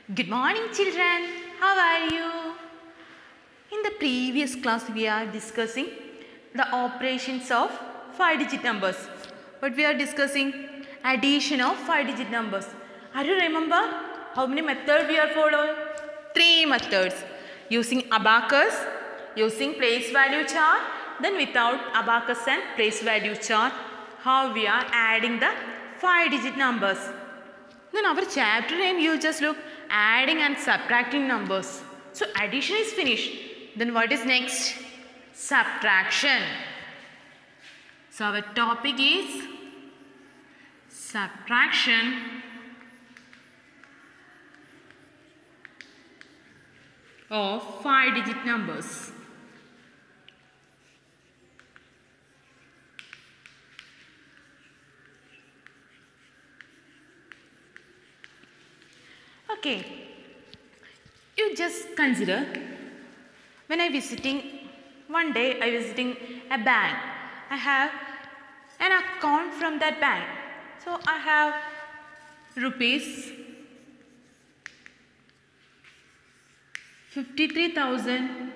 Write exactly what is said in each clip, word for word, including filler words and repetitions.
Good morning, children. How are you? In the previous class, we are discussing the operations of five-digit numbers. But we are discussing addition of five-digit numbers. Are you remember how many methods we are following? Three methods. Using abacus, using place value chart, then without abacus and place value chart, how we are adding the five-digit numbers. Then our chapter name, you just look adding and subtracting numbers. So addition is finished. Then what is next? Subtraction. So our topic is subtraction of five-digit numbers. Okay, you just consider when I visiting, one day I visiting a bank. I have an account from that bank. So I have rupees fifty-three thousand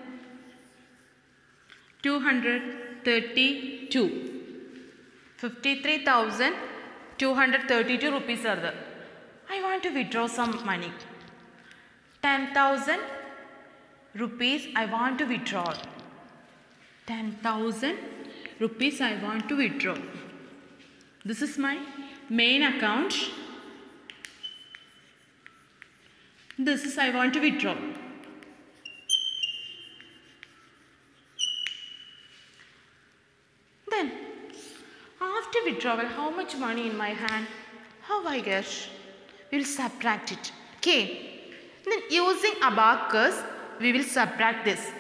two hundred thirty-two. fifty-three thousand two hundred thirty-two rupees are there. I want to withdraw some money. ten thousand rupees I want to withdraw. ten thousand rupees I want to withdraw. This is my main account. This is I want to withdraw. Then after withdrawal, how much money in my hand? How I get? We will subtract it. Okay. Then using abacus, we will subtract this.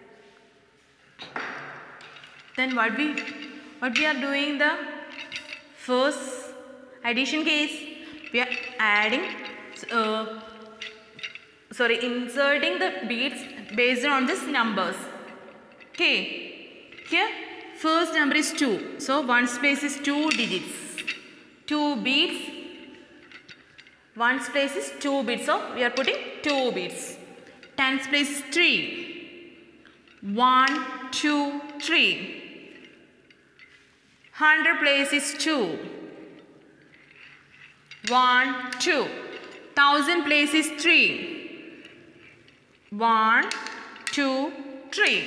Then what we what we are doing the first addition case, we are adding uh, sorry inserting the beads based on these numbers. Okay. Here first number is two. So ones place is two digits. Two beads. Ones place is two bits, so we are putting two bits. Tens place is three. One, two, three. Hundred place is two. One, two. Thousand place is three. One, two, three.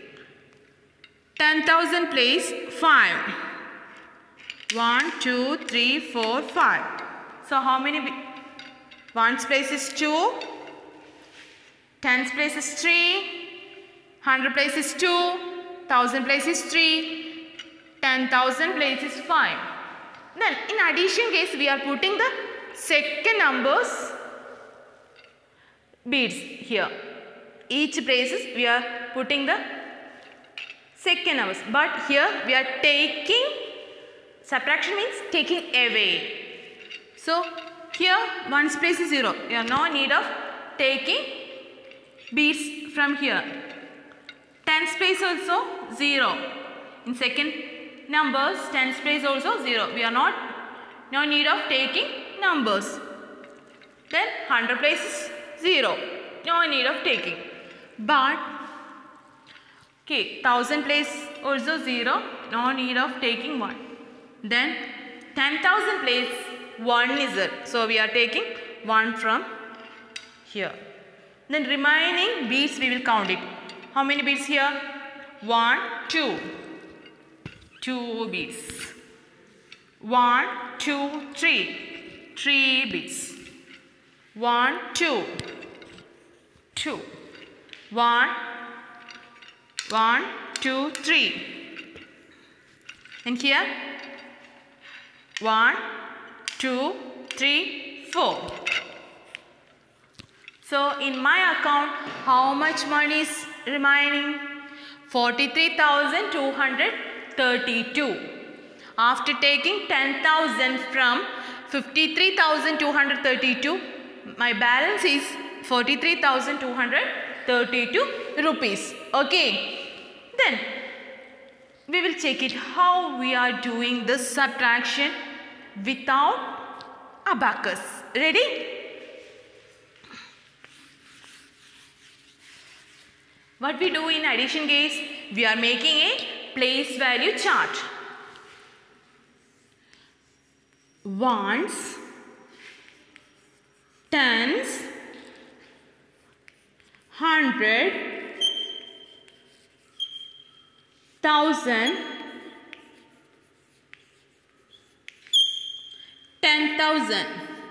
Ten thousand place five. One, two, three, four, five. So how many? Ones place is two, tens place is three, hundred place is two, thousand place is three, ten thousand place is five. Then in addition case, we are putting the second numbers beads here. Each places we are putting the second numbers, but here we are taking, subtraction means taking away. So here ones place is zero. You have no need of taking beads from here. Tens place also zero. In second numbers, tens place also zero. We are not no need of taking numbers. Then hundred place is zero. No need of taking. But okay, thousand place also zero. No need of taking one. Then ten thousand place one is there. So we are taking one from here. Then remaining beads we will count it. How many beads here? One, two. Two beads. One, two, three. Three beads. One, two. Two. One. One, two, three. And here? One. Two, three, four. So in my account, how much money is remaining? forty-three thousand two hundred thirty-two. After taking ten thousand from fifty-three thousand two hundred thirty-two, my balance is forty-three thousand two hundred thirty-two rupees. Okay. Then we will check it how we are doing this subtraction without abacus. Ready? What we do in addition case, we are making a place value chart. Ones, tens, hundred, thousand, ten thousand.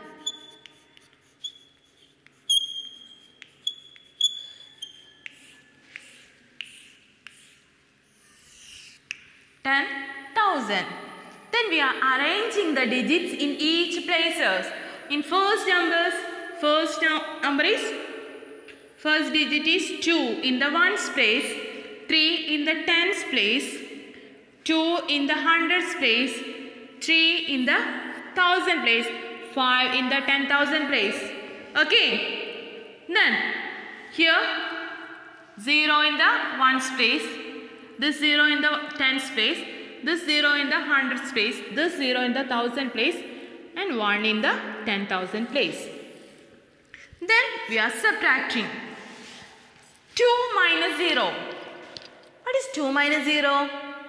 ten thousand. Then we are arranging the digits in each places. In first numbers, first number is, first digit is two in the ones place, three in the tens place, two in the hundreds place, three in the thousand place, five in the ten thousand place. Okay. Then here zero in the ones place, this zero in the tens place, this zero in the hundreds place, this zero in the thousand place, and one in the ten thousand place. Then we are subtracting. two minus zero. What is two minus zero?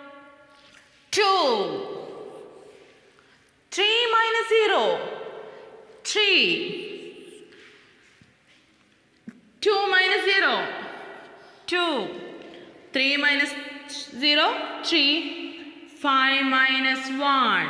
two. three minus zero. three. two minus zero. two. three minus zero. three. five minus one.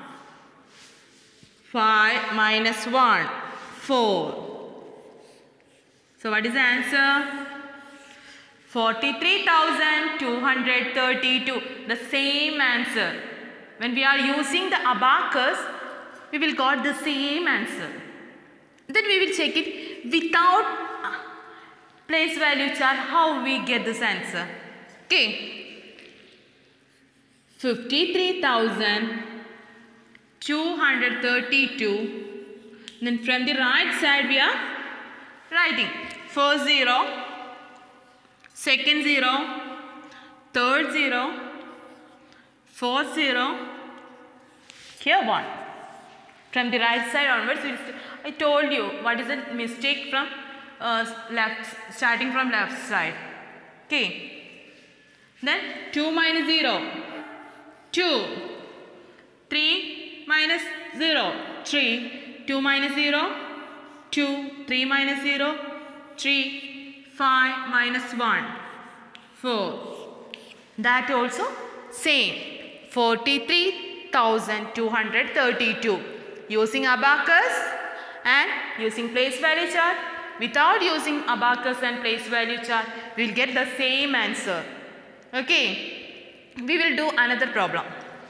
five minus one. four. So what is the answer? forty-three thousand two hundred thirty-two. The same answer. When we are using the abacus, we will got the same answer. Then we will check it without place value chart how we get this answer. Okay. fifty-three thousand two hundred thirty-two. Then from the right side we are writing first zero, second zero, third zero, fourth zero, here one. From the right side onwards, I told you what is the mistake from uh, left, starting from left side. Okay. Then two minus zero, two. three minus zero, three. two minus zero, two. three minus zero, three. five minus one, four. That also same. forty-three thousand two hundred thirty-two. Using abacus and using place value chart. Without using abacus and place value chart, we will get the same answer. Okay. We will do another problem.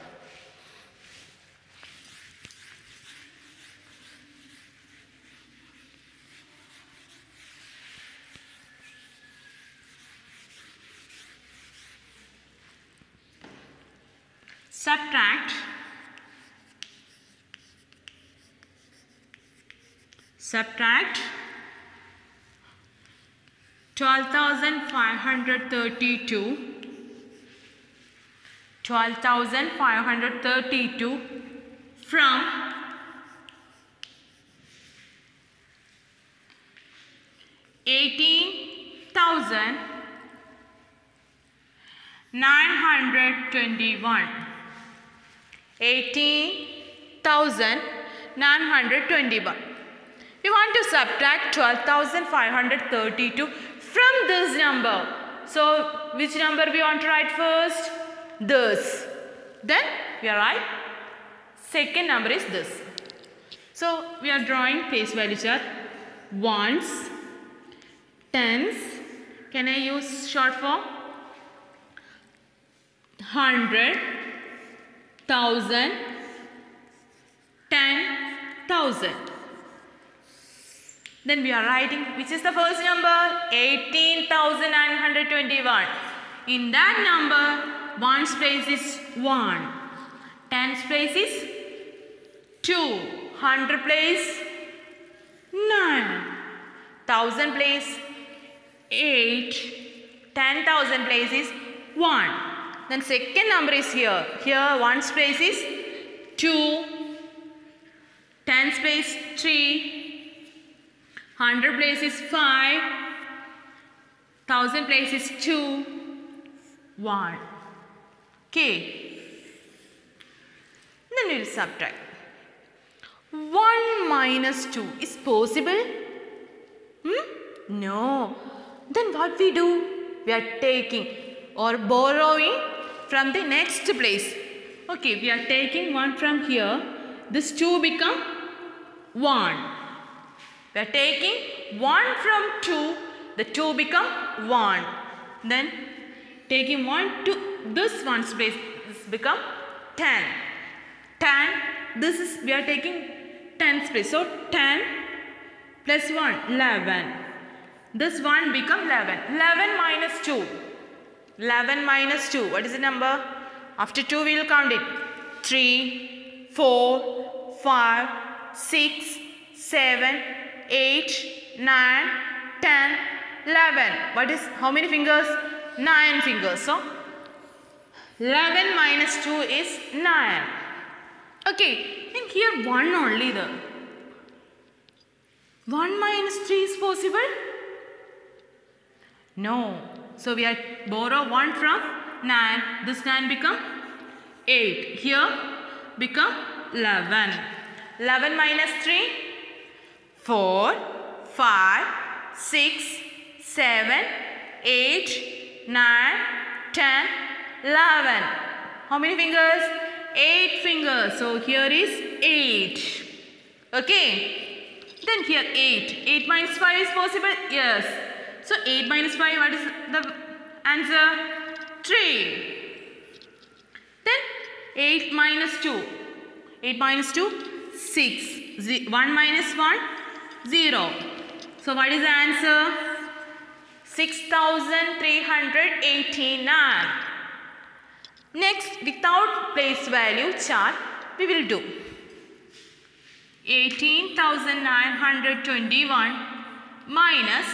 Subtract. Subtract twelve thousand five hundred thirty-two. twelve thousand five hundred thirty-two from eighteen thousand nine hundred twenty-one. eighteen thousand nine hundred twenty-one. We want to subtract twelve thousand five hundred thirty-two from this number. So, which number we want to write first? This. Then we are right. Second number is this. So, we are drawing place value chart. Ones, tens. Can I use short form? Hundred. Thousand, ten thousand. Then we are writing which is the first number? eighteen thousand nine hundred twenty-one. In that number, ones place is one, tens place is two, hundred place nine, thousand place eight, ten thousand place is one. Then second number is here. Here ones place is two, tens place three, hundred place is five, thousand place is two, one. Okay. Then we will subtract. one minus two is possible? Hmm? No. Then what we do? We are taking or borrowing from the next place. Okay, we are taking one from here. This two become one. We are taking one from two. The two become one. Then taking one to this one's place. This become ten. ten. This is we are taking tens place. So ten plus one, eleven. This one become eleven. eleven minus two. eleven minus two. What is the number? After two we will count it. three, four, five, six, seven, eight, nine, ten, eleven. What is, how many fingers? nine fingers. So eleven minus two is nine. Okay, and here one only the. one minus three is possible? No. So we are borrow one from nine. This nine become eight. Here become eleven. eleven minus three? four, five, six, seven, eight, nine, ten, eleven. How many fingers? eight fingers. So here is eight. Okay. Then here eight. eight minus five is possible? Yes. So eight minus five, what is the answer? three. Then eight minus two. eight minus two? six. one minus one? zero. So what is the answer? six thousand three hundred eighty-nine. Next, without place value chart, we will do eighteen thousand nine hundred twenty-one minus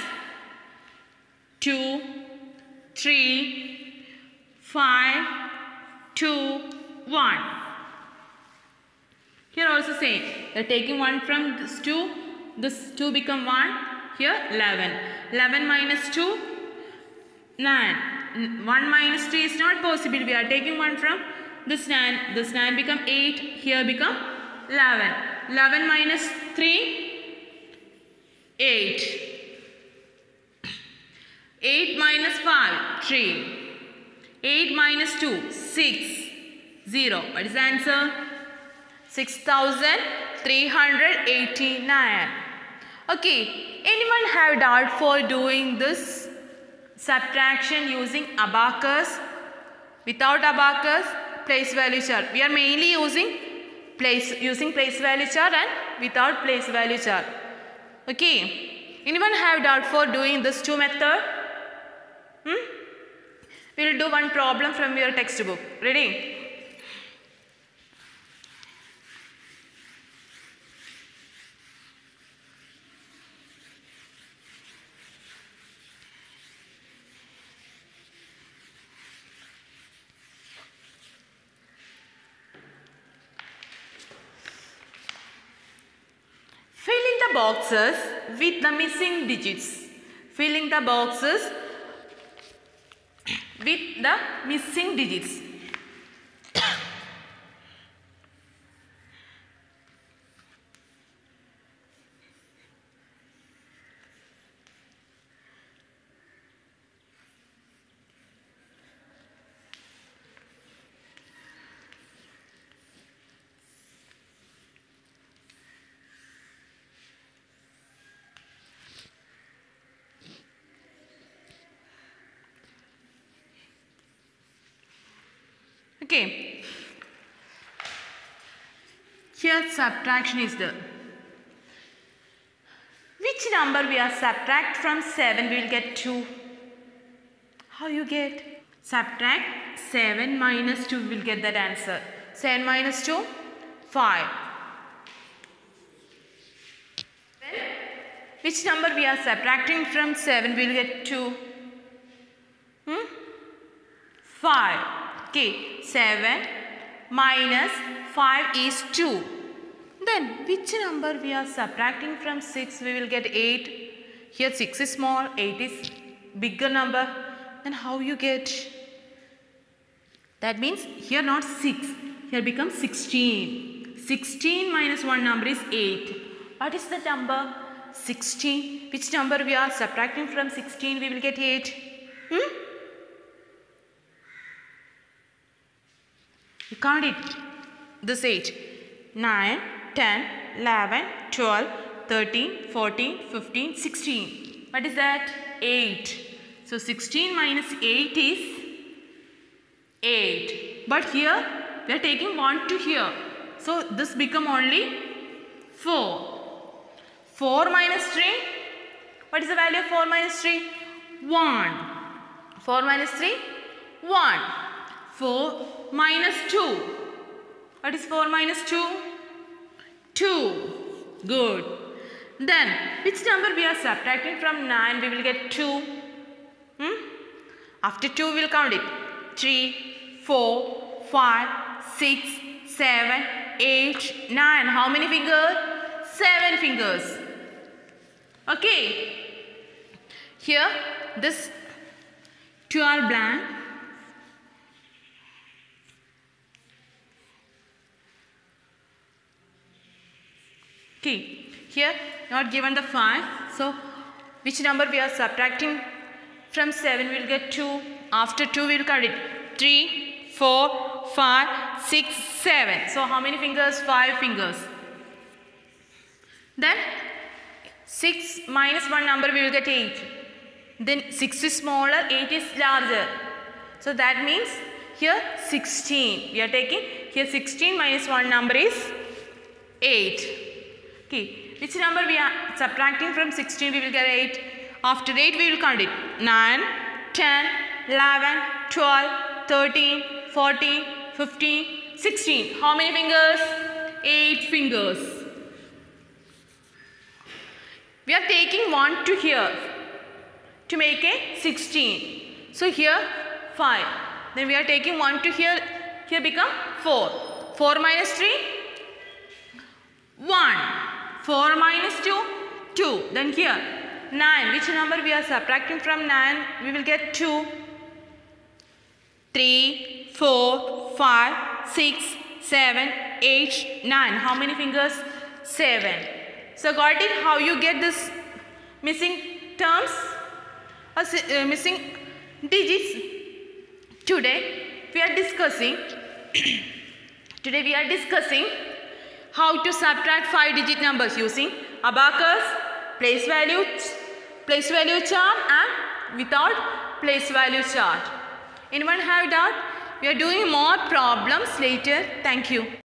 two, three, five, two, one. Here also same. We are taking one from this two. This two become one. Here eleven. eleven minus two, nine. one minus three is not possible. We are taking one from this nine. This nine become eight. Here become eleven. eleven minus three, eight. eight minus five, three. eight minus two, six. zero. What is the answer? six thousand three hundred eighty-nine. Okay. Anyone have doubt for doing this subtraction using abacus? Without abacus, place value chart. We are mainly using place using place value chart and without place value chart. Okay. Anyone have doubt for doing this two method? Hmm? We will do one problem from your textbook. Ready? Filling the boxes with the missing digits. Filling the boxes with the missing digits. Okay. Here subtraction is there. Which number we are subtract from seven, we will get two. How you get? Subtract seven minus two, we will get that answer. seven minus two, five. Which number we are subtracting from seven, we will get two. Hmm? five. Okay, seven minus five is two. Then which number we are subtracting from six, we will get eight. Here six is small, eight is bigger number, then how you get? That means here not six, here becomes sixteen. sixteen minus one number is eight. What is the number? sixteen. Which number we are subtracting from sixteen? We will get eight. Hmm? You count it. This eight. nine, ten, eleven, twelve, thirteen, fourteen, fifteen, sixteen. What is that? eight. So sixteen minus eight is eight. But here we are taking one to here. So this become only four. four minus three. What is the value of four minus three? one. four minus three? one. four minus two. What is four minus two? two. Good. Then, which number we are subtracting from nine? We will get two. Hmm? After two, we will count it. three, four, five, six, seven, eight, nine. How many fingers? seven fingers. Okay. Here, this two are blank. Okay. Here, not given the five. So, which number we are subtracting from seven? We will get two. After two, we will count it. three, four, five, six, seven. So, how many fingers? five fingers. Then, six minus one number, we will get eight. Then, six is smaller, eight is larger. So, that means here sixteen. We are taking here sixteen minus one number is eight. Okay. Which number we are subtracting from sixteen? We will get eight. After eight, we will count it. nine, ten, eleven, twelve, thirteen, fourteen, fifteen, sixteen. How many fingers? eight fingers. We are taking one to here to make a sixteen. So here five. Then we are taking one to here. Here become four. four minus three? one. four minus two? two. Then here nine. Which number we are subtracting from nine? We will get two. three, four, five, six, seven, eight, nine. How many fingers? seven. So got it? How you get this missing terms or uh, missing digits? Today we are discussing today we are discussing how to subtract five digit numbers using abacus, place value, place value chart and without place value chart. Anyone have doubt? We are doing more problems later. Thank you.